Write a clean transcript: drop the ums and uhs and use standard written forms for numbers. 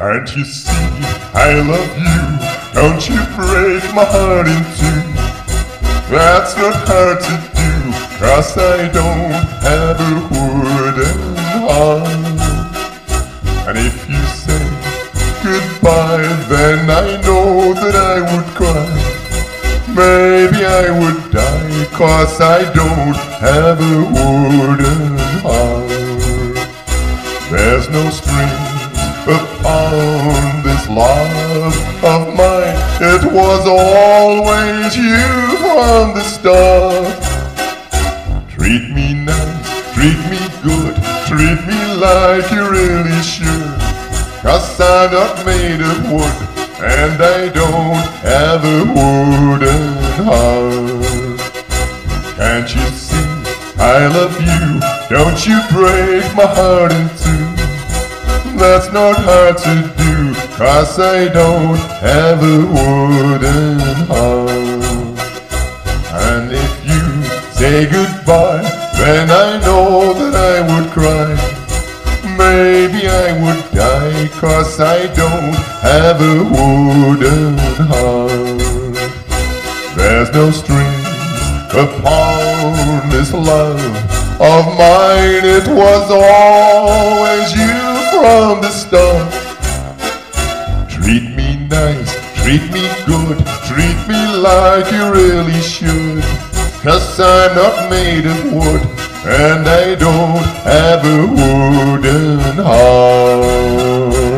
Can't you see I love you? Don't you break my heart in two. That's not hard to do, 'cause I don't have a wooden heart. And if you say goodbye, then I know that I would cry. Maybe I would die, 'cause I don't have a wooden heart. There's no strings upon this love of mine. It was always you from the start. Treat me nice, treat me good, treat me like you really should. 'Cause I'm not made of wood, and I don't have a wooden heart. Can't you see I love you? Don't you break my heart in two. That's not hard to do, 'cause I don't have a wooden heart. And if you say goodbye, then I know that I would cry. Maybe I would die, 'cause I don't have a wooden heart. There's no strings upon this love of mine. It was always you from the start. Treat me nice, treat me good, treat me like you really should. 'Cause I'm not made of wood, and I don't have a wooden heart.